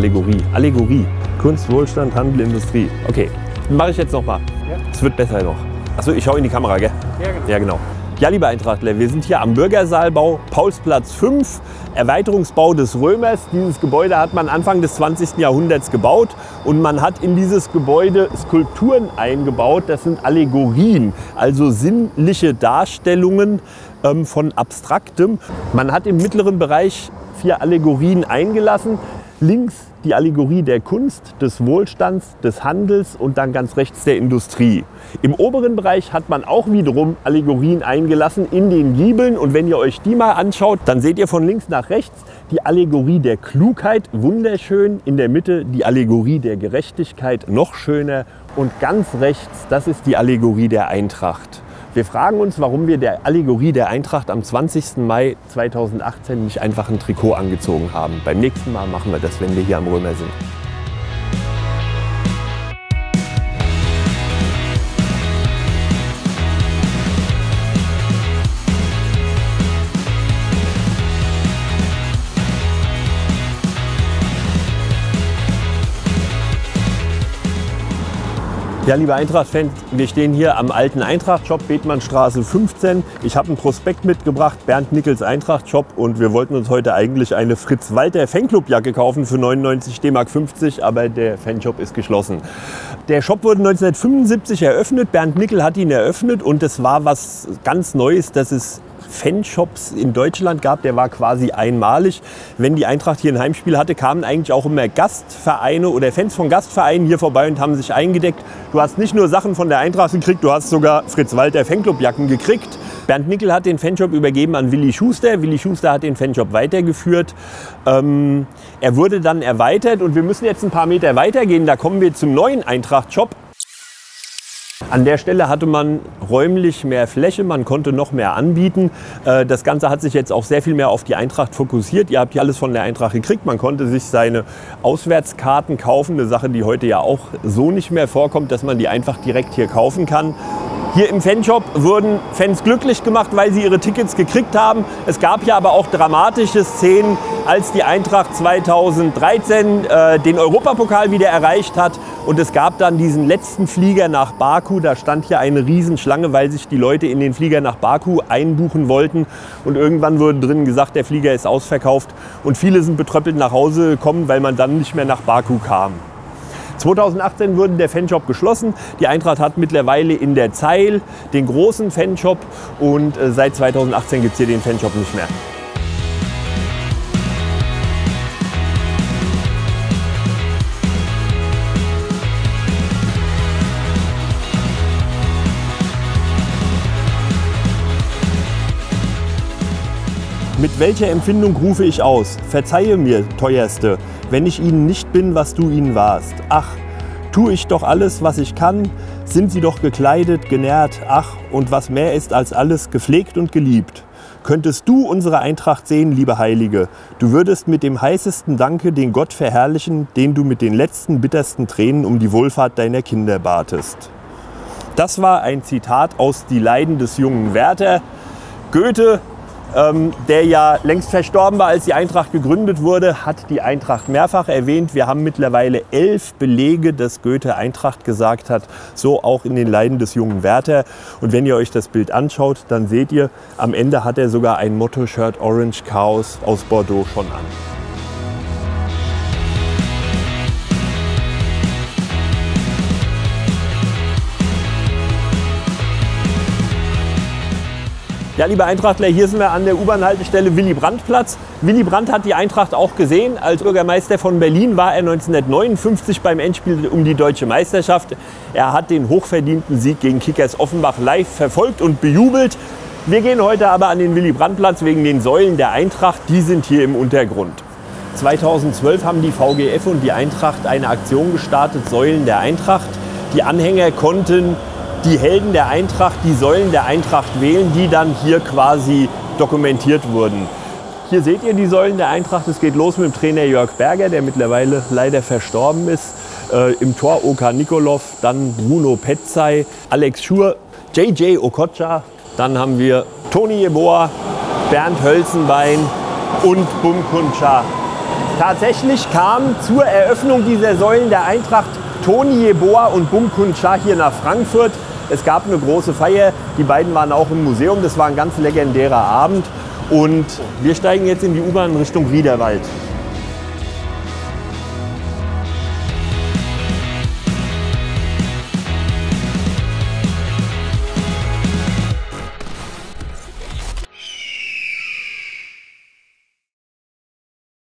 Allegorie. Allegorie. Kunst, Wohlstand, Handel, Industrie. Okay, mache ich jetzt nochmal. Es wird besser noch. Achso, ich schaue in die Kamera, gell? Ja, genau. Ja, genau. Ja, liebe Eintrachtler, wir sind hier am Bürgersaalbau, Paulsplatz 5, Erweiterungsbau des Römers. Dieses Gebäude hat man Anfang des 20. Jahrhunderts gebaut und man hat in dieses Gebäude Skulpturen eingebaut. Das sind Allegorien, also sinnliche Darstellungen von Abstraktem. Man hat im mittleren Bereich 4 Allegorien eingelassen. Links die Allegorie der Kunst, des Wohlstands, des Handels und dann ganz rechts der Industrie. Im oberen Bereich hat man auch wiederum Allegorien eingelassen in den Giebeln. Und wenn ihr euch die mal anschaut, dann seht ihr von links nach rechts die Allegorie der Klugheit, wunderschön. In der Mitte die Allegorie der Gerechtigkeit, noch schöner. Und ganz rechts, das ist die Allegorie der Eintracht. Wir fragen uns, warum wir der Allegorie der Eintracht am 20. Mai 2018 nicht einfach ein Trikot angezogen haben. Beim nächsten Mal machen wir das, wenn wir hier am Römer sind. Ja, liebe Eintracht-Fans, wir stehen hier am alten Eintracht-Shop, Bethmannstraße 15. Ich habe einen Prospekt mitgebracht, Bernd Nickels Eintracht-Shop, und wir wollten uns heute eigentlich eine Fritz-Walter-Fanclub-Jacke kaufen für 99 D-Mark 50, aber der Fanshop ist geschlossen. Der Shop wurde 1975 eröffnet, Bernd Nickel hat ihn eröffnet und es war was ganz Neues, dass es Fanshops in Deutschland gab, der war quasi einmalig. Wenn die Eintracht hier ein Heimspiel hatte, kamen eigentlich auch immer Gastvereine oder Fans von Gastvereinen hier vorbei und haben sich eingedeckt. Du hast nicht nur Sachen von der Eintracht gekriegt, du hast sogar Fritz-Walter Fanclub-Jacken gekriegt. Bernd Nickel hat den Fanshop übergeben an Willi Schuster. Willi Schuster hat den Fanshop weitergeführt. Er wurde dann erweitert und wir müssen jetzt ein paar Meter weitergehen. Da kommen wir zum neuen Eintracht-Shop. An der Stelle hatte man räumlich mehr Fläche, man konnte noch mehr anbieten. Das Ganze hat sich jetzt auch sehr viel mehr auf die Eintracht fokussiert. Ihr habt hier alles von der Eintracht gekriegt. Man konnte sich seine Auswärtskarten kaufen. Eine Sache, die heute ja auch so nicht mehr vorkommt, dass man die einfach direkt hier kaufen kann. Hier im Fanshop wurden Fans glücklich gemacht, weil sie ihre Tickets gekriegt haben. Es gab hier aber auch dramatische Szenen, als die Eintracht 2013 den Europapokal wieder erreicht hat. Und es gab dann diesen letzten Flieger nach Baku. Da stand hier eine Riesenschlange, weil sich die Leute in den Flieger nach Baku einbuchen wollten. Und irgendwann wurde drinnen gesagt, der Flieger ist ausverkauft. Und viele sind betröppelt nach Hause gekommen, weil man dann nicht mehr nach Baku kam. 2018 wurde der Fanshop geschlossen. Die Eintracht hat mittlerweile in der Zeil den großen Fanshop und seit 2018 gibt es hier den Fanshop nicht mehr. Mit welcher Empfindung rufe ich aus? Verzeihe mir, Teuerste, wenn ich ihnen nicht bin, was du ihnen warst. Ach, tue ich doch alles, was ich kann, sind sie doch gekleidet, genährt, ach, und was mehr ist als alles, gepflegt und geliebt. Könntest du unsere Eintracht sehen, liebe Heilige, du würdest mit dem heißesten Danke den Gott verherrlichen, den du mit den letzten bittersten Tränen um die Wohlfahrt deiner Kinder batest. Das war ein Zitat aus Die Leiden des jungen Werther. Goethe, der ja längst verstorben war, als die Eintracht gegründet wurde, hat die Eintracht mehrfach erwähnt. Wir haben mittlerweile 11 Belege, dass Goethe Eintracht gesagt hat, so auch in den Leiden des jungen Werther. Und wenn ihr euch das Bild anschaut, dann seht ihr, am Ende hat er sogar ein Motto-Shirt Orange Chaos aus Bordeaux schon an. Ja, liebe Eintrachtler, hier sind wir an der U-Bahn-Haltestelle Willy-Brandt-Platz. Willy Brandt hat die Eintracht auch gesehen. Als Bürgermeister von Berlin war er 1959 beim Endspiel um die Deutsche Meisterschaft. Er hat den hochverdienten Sieg gegen Kickers Offenbach live verfolgt und bejubelt. Wir gehen heute aber an den Willy-Brandt-Platz wegen den Säulen der Eintracht. Die sind hier im Untergrund. 2012 haben die VGF und die Eintracht eine Aktion gestartet, Säulen der Eintracht. Die Anhänger konnten die Helden der Eintracht, die Säulen der Eintracht wählen, die dann hier quasi dokumentiert wurden. Hier seht ihr die Säulen der Eintracht. Es geht los mit dem Trainer Jörg Berger, der mittlerweile leider verstorben ist. Im Tor Oka Nikolov, dann Bruno Petzai, Alex Schur, JJ Okocha. Dann haben wir Toni Jeboa, Bernd Hölzenbein und Bum Kuncha. Tatsächlich kamen zur Eröffnung dieser Säulen der Eintracht Toni Yeboah und Bumkun Cha hier nach Frankfurt. Es gab eine große Feier, die beiden waren auch im Museum, das war ein ganz legendärer Abend. Und wir steigen jetzt in die U-Bahn Richtung Riederwald.